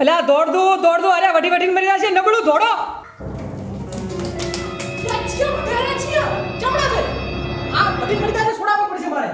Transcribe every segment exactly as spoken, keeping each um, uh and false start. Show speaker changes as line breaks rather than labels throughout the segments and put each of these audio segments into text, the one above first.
અલ્યા દોડ દો દોડ દો અરે વડી વડીને મરી જશે નબળું દોડો
રચિયો રચિયો જમણા છે આ વડી મરી જશે છોડાવવો પડશે મારે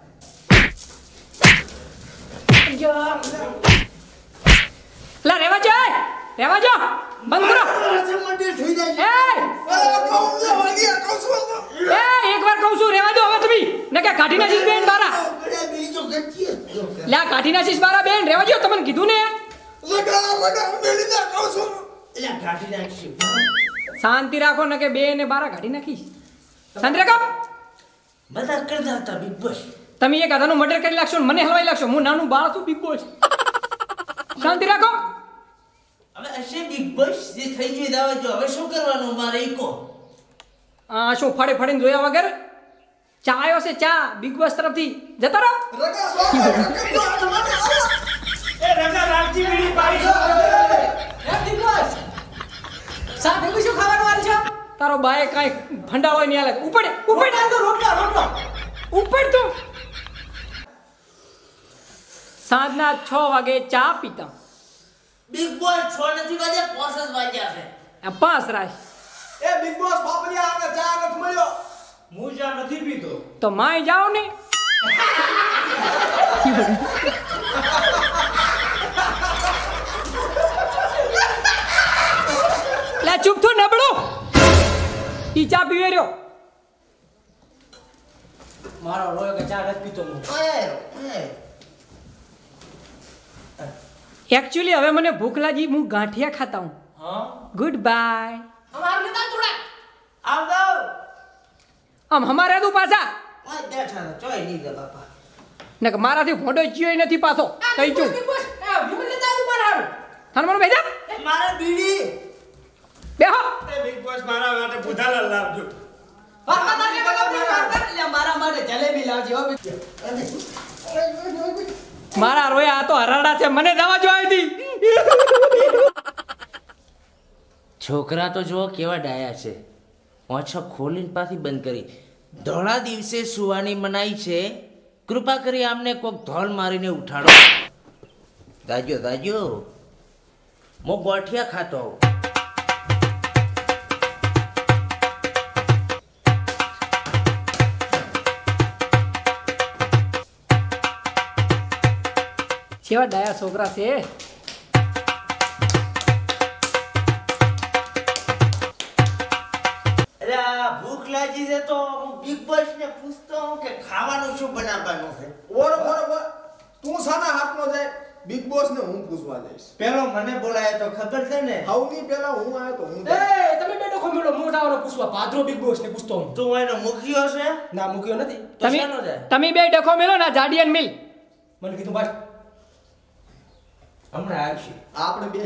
લા રેવા જો રેવા જો બંધ કરો
મંદિર થઈ જાય
એ
કહું છું વાગી કહું છું
એ એકવાર કહું છું રેવા દો હવે તમે ને કે કાઢી નાખીશ બેન મારા
બીજો ગચ્ચી
લા કાઢી નાખીશ મારા બેન રેવા જો તમને કીધું ને
લગા લગા મેલી દા કહું છું એલા કાઢી નાખી
શાંતિ રાખો ને કે બે ને બારા કાઢી નાખીશ શાંતિ રાખો
બધા કરતા હતા બિગ બોસ
તમે એક આધાનું મર્ડર કરી લાગશો ને મને હલવાઈ લાગશો હું નાનું બાળ છું બિગ બોસ શાંતિ રાખો
હવે અશે બિગ બોસ જે થઈ ગઈ દાવા જો હવે શું કરવાનું મારે ઈકો
આ શું ફાડે ફાડીને જોયા વગર ચા આવ્યો છે ચા બિગ બોસ તરફથી જતા રહો
એ રગા રાખજી બીડી પાડી એ બિગ બોસ સા ભેગું શું ખાવાનું આલ છે
તારો બાએ કાઈ ભંડાળો નહીં આલે ઉપડ ઉપડ
તો રોટલા રોટલા
ઉપડ તો સાંજના છ વાગે ચા પીતા
બિગ બોસ છ નથી વાગે પાંચ જ વાગ્યા છે
આ પાંચ રાશ
એ બિગ બોસ બાપલિયા આગળ ચા નથી મળ્યો હું ચા નથી પીતો
તો માય જાઓ ને લે ચૂપ થો નબળો ઈ ચા પીવે રહ્યો
મારો રોય કે ચા નથી પીતો હું એ
एक्चुअली હવે મને ભૂખ લાગી હું ગાંઠિયા ખાતા હું
હા
ગુડ બાય
हम आर लेता थोड़ा आओ जाओ
આમ હમારે દુ પાછા
ઓય બેઠા ચોય ની દે બાપા
ને કે મારાથી ભોંડો ચિયોય નથી પાછો કઈ છું
બસ એ વિમલ લેતા તું મારા
થાન મને બેજા
મારે બીડી
બેહો
એ બિગ બોસ મારા માટે બુધાલાલ લાવજો
વાતા તાકે બગાવ લે મારા માટે જલેબી લાવજો હો
મારા રોયા આ તો હરાડા છે મને દવા જો આવી હતી
છોકરા તો જો કેવા ડાયા છે ઓછો ખોલીને પાછી બંધ કરી ધોળા દિવસે સુવાની મનાઈ છે કૃપા કરી આમને કોક ધોલ મારીને ઉઠાડો દાજો દાજો હું ગોઠિયા ખાતો હોઉં
કેવા ડાયા છોકરા છે
અરે આ ભૂખ લાગી છે તો હું બિગ બોસ ને પૂછતો હું કે ખાવાનું શું બનાવવાનું છે
ઓર બરોબર તું સાના હાથનો જાય બિગ બોસ ને હું પૂછવા જઈશ
પેલો મને બોલાય તો ખબર છે ને
હવની પેલા હું આવ્યો તો હું
એ તમે બેઠો ખમેલો મોટાવાનો પૂછવા પાદરો બિગ બોસ ને પૂછતો હું
તું એનો મૂક્યો છે
ના મૂક્યો નથી
તો
તમે
શાનો જાય
તમે બે ડખો મેલો ના જાડિયન મિલ
મને કીધું બસ
હમણાં આવશે
આપણે બે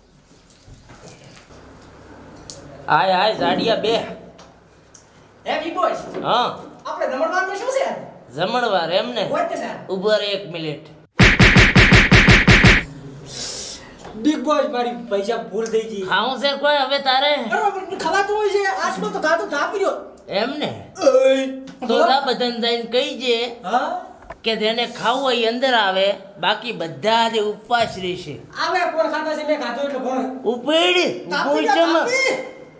આય આય જાડિયા બે
એ બિગ બોસ
હા
આપણે જમણવારમાં શું છે
જમણવાર એમને
હોય ને સર
ઉભા રહે એક મિનિટ
બિગ બોસ મારી પૈસા ભૂલ થઈ ગઈ
ખાવું છે કોઈ હવે તારે
અરે ખવાતું હોય છે આસમાં તો ખાતું થાપી રહ્યો
એમને તો તા બધાને જઈને કહીજે
હા
કે જેને ખાવું હોય એ અંદર આવે બાકી બધા જ ઉપવાસ રહેશે
આવે કોણ ખાતા છે મેં ખાધું એટલે કોણ
ઉપેડ
તાપી
ઉભો
જા,
ચમ
તાપી.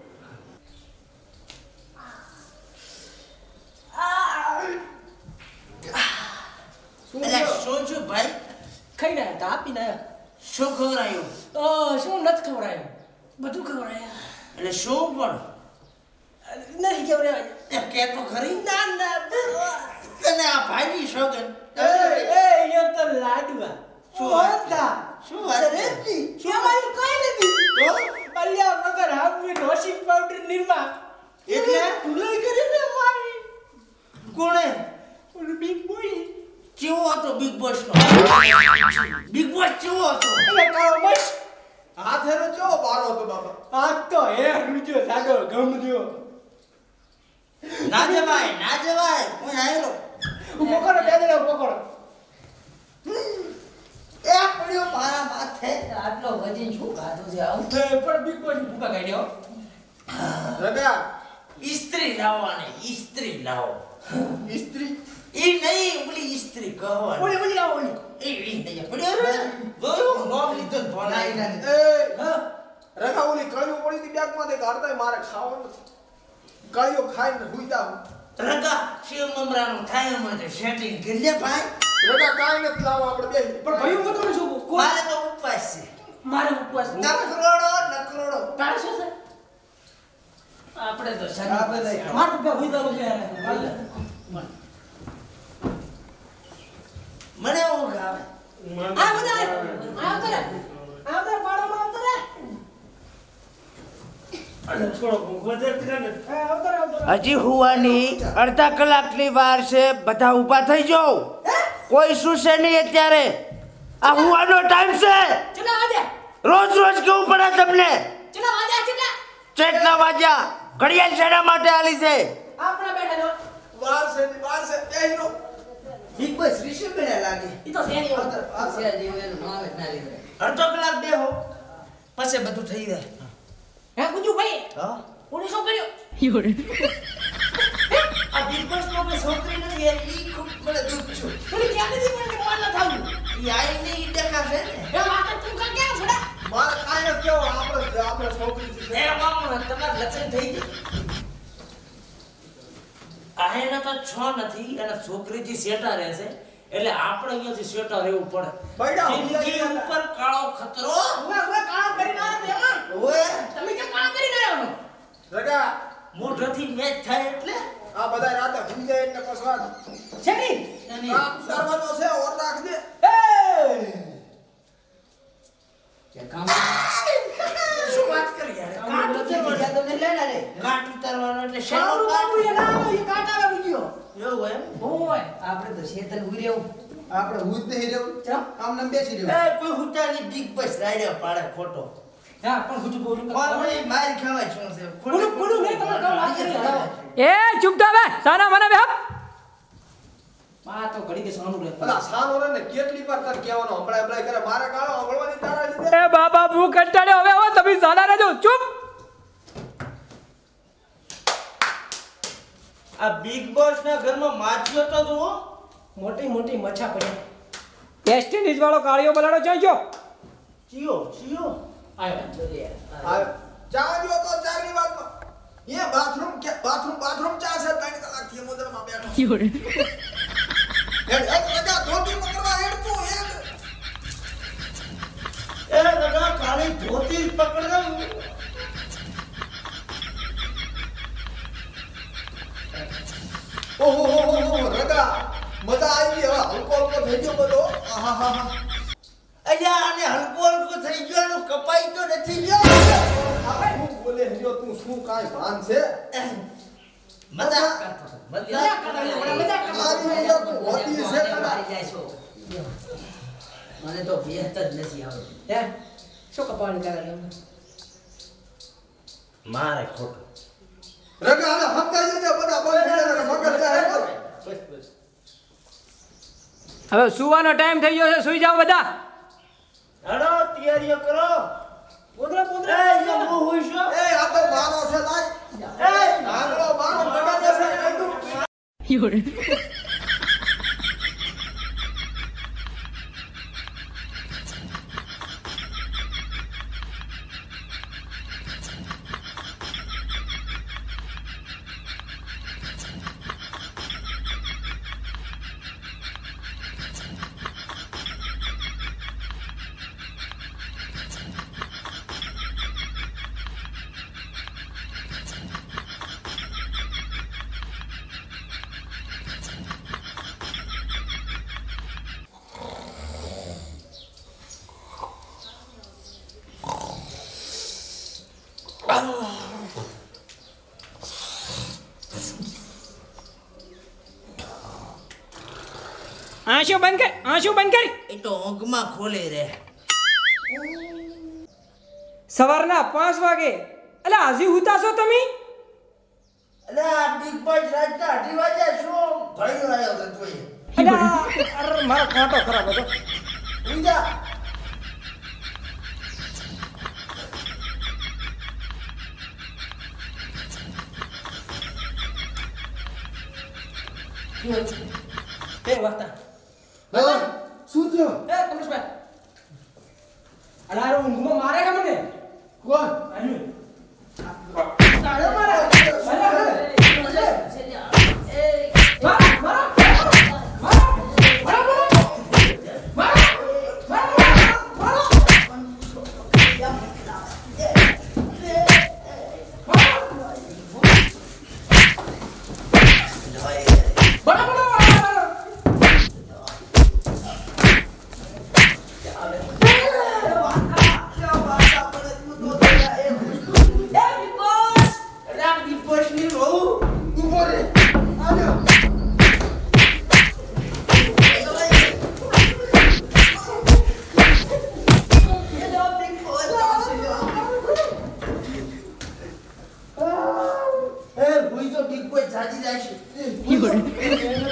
શું
એટલે
થયું?
શું છું ભાઈ
ખાઈને આયા તા, આપીને આયા.
શું ખવડાયું
અ, શું નથી ખવડાયું બધું ખવડાયા
એટલે શું પણ
નહીં ખવડાયા
એ કે તો ખરી ના ના તને આ ભાઈની સોગન
એ એ યો તો લાડવા
શું
શું
વાત
હતા
શું વાત છે?
જલેબી એમાં કઈ નથી
તો
અલ્યા મગર હાફી વોશિંગ પાવડર નિર્મા
એટલે?
તુલાઈ કરી ને મારી
કોણે
ઓલું બિગ બોય
કેવો હતો બિગ બોસ નો બિગ બોસ કેવો હતો
એટલે કાળો મસ
હાથે નો ચો બારો હતો બાપા
આ તો હે રૂજો સાગો ગમ દ્યો
ના જવાય ના જવાય હું આયેલો
ઉભો કરો બે જણા ઉભો કરો
એ પડ્યો મારા માથે આટલો વજન શું ખાધું છે આવું
એ પણ બિગ બોય ભૂકા કાઢ્યો
રગા
ઇસ્ત્રી લાવવાની ઇસ્ત્રી લાવો
ઇસ્ત્રી
ઈ નહીં ઓલી ઇસ્ત્રી કહવાની
ઓલી ઓલી લાવો ઓલી
એ ઈ નહીં પડ્યો રે જોયું નોમ
લીધો ને ફોન
નહીં,
આવી
નહીં. એ રગા ઓલી કળીઓ પડી હતી બેગમાંથી કાઢતા મારે ખાવાનું નથી. કળીઓ ખાઈને હુઈ જાઉં.
રગા શિવ મમરાનું થાય એમાં સેટિંગ કરી લે ભાઈ.
રગા કાંઈ નથી લાવો આપણે બે.
પણ ભાઈ હું તમને શું કહું? કોઈ-
મારે તો ઉપવાસ છે.
મારે ઉપવાસ નહીં.
નકરોડો નકરોડો.
તારે શું છે?
આપણે તો
આપણે નહીં ખાવું.
મારે તો ભાઈ હુઈ જવું છે એને.
મને ઊંઘ આવે.
આ બધા આવ તરે આવ તરે પાડોમાં આવ તરે
અને થોડો ગોદર કરે ને
એ આવ તરે આવ તરે
હજી હુવાની અડધા કલાકની વાર છે. બધા ઊભા થઈ જાઓ. કોઈ સુશે નહીં અત્યારે. આ હુવાનો ટાઈમ છે.
ચલા આજે
રોજ રોજ કેવું પડે તમને?
ચલા આજે ચલા
કેટલા વાગ્યા? ઘડિયાળ શેના માટે આલી છે?
આપણા બેઠા નો
વાર છે ને વાર છે બેહીનો.
બિગ બોસ રિશી બેડા લાગે.
ઈ તો શેરી હોતર
અડધો કલાક બેહો પછી બધું થઈ જાય.
હે ગુજુ ભાઈ
હા
કોની શું કર્યો
આ બિગ બોસ નો કોઈ છોકરી નથી યાર. ઈ ખૂબ મને દુઃખ છું.
કોની ક્યાં નથી મને મોન ન થાવું
ઈ આઈ ને ઈ દેખાશે ને.
એ વાકા તું કા કેમ છોડા
મારે કાંઈ નથી કહેવું. આપણે આપણે છોકરી છે.
એ મામા તમાર લક્ષણ થઈ ગયું. આ એના તો છ નથી અને છોકરીથી સેટા રહેશે એટલે આપણે અહીંયાથી સેટા રહેવું પડે.
બૈડા
જિંદગી ઉપર કાળો ખતરો.
ઉવા ઉવા કામ કરીને આવે તેમાં
ઓએ
તમે કેમ કામ કરીને આવ્યો
રગા
મોઢાથી મેચ થાય એટલે
આ બધા રાતે હુઈ જાય એટલે પસવાદ.
શેરી
એની
આ દરવાજો છે ઓર રાખ દે.
એ
શું વાત કરી યાર? કાટ ઉતારવાનો કાટ ઉતારવાનો એટલે શેનો
સારું
કાટ?
બાબુ એ ના એ કાટ આવે બીજો
એવું એમ?
ઓય
આપણે તો શેતન ઉઈ રહેવું
આપણે હુઈ જ નહીં રહેવું.
ચમ
આમ નામ બેસી રહેવું.
એ કોઈ હુતાની બિગ બોસ રાડ્યા પાડે ખોટો.
હા પણ ગુજુ બોલું
કોણ વળી માર ખાવા શું છે?
બોલું બોલું નહીં તમારે કામ વાત કરી
એ ચૂપ થા બે સાના મને બે હપ.
આ તો ઘડી કે સાનું રહે
અલા સાનો રે ને કેટલી વાર તને કહેવાનો હમણાં હમણાં કરે મારે ગાળો હંભળવાની તારા લીધે.
એ બાબા હું કંટાળ્યો હવે હવે તમે સાના રહેજો ચૂપ.
આ બિગ બોસ ના ઘરમાં માછીઓ તો જુઓ.
મોટી મોટી મચ્છા પડે
વેસ્ટ ઇન્ડિઝ વાળો કાળિયો બલાડો ચાઈ ગયો.
ચિયો ચિયો
આવ્યો
આ ચા જો તો ચાની વાતમાં એ બાથરૂમ કે બાથરૂમ બાથરૂમ ચા છે ત્રણ કલાક થી મોદરમાં બેઠો. હેડ હેડ રગા ધોતી પકડવા હેડ તું હેડ.
એ લગા કાળી ધોતી પકડ દઉં.
ઓહો હો હો હો રગા મજા આવી હવે હલકો હલકો થઈ ગયો બધો. આહાહા.
અલ્યા આને હલકો હલકો થઈ ગયો એનું કપાઈ તો નથી ગયો.
આ શું બોલે હરિયો તું શું કાંઈ ભાન છે?
મજાક કરતો હતો. મજાક કરતો હતો.
મજાક કરતો હતો.
મારી હરિયો તું હોતી છે કદા.
મને તો ભેત જ નથી આવતું
હે શું કપાણી કરે છે
મારે ખોટું.
રગા હવે હમકાઈ જજે બધા બંધ થઈ જાય મગજ જાય.
બસ બસ.
હવે સુવાનો ટાઈમ થઈ ગયો છે સુઈ જાઓ બધા.
હાલો તૈયારીઓ કરો.
પોદરા
એ
પોદરા
જો હું હોઈ છું.
એ આ તો મારો છે લાય.
એ
આંગળો મારો બગા જશે કહી દઉં.
આંસુ બંધ કર આંસુ બંધ કર.
એ તો ઊંઘમાં ખોલે રે.
સવારના પાંચ વાગે અલા હજી હુતાશો તમે?
અલે આ બિગ બોસ રાતના અઢી વાગ્યા શું ભણ્યો આવ્યો છે તું એ?
અલા અરે મારો કાંટો ખરાબ હતો.
ઊંઘ જા.
એ વાતા
હા શું થયો?
એ કમલેશભાઈ
અરે આ ઊંઘમાં મારે કે મને
કોણ
આનું
તારે મારે
એ ભૂઈ તો બિગ બોય જાજી જાય છે